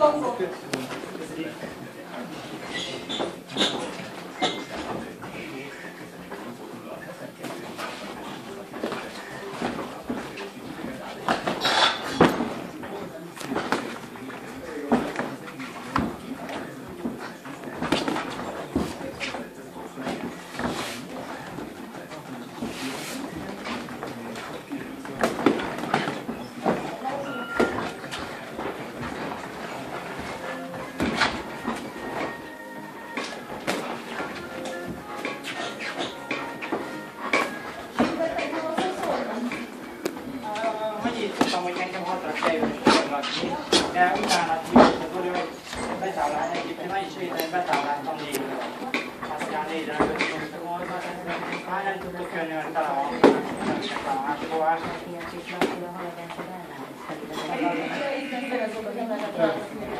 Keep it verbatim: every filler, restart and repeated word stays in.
De utána tudjuk, hogy betállálni egyébként meg is védeni, betálláltam négyre. Aztán négyre kötünk volna, hányan tudtok jönni, mert tele van, nem csak a másolás.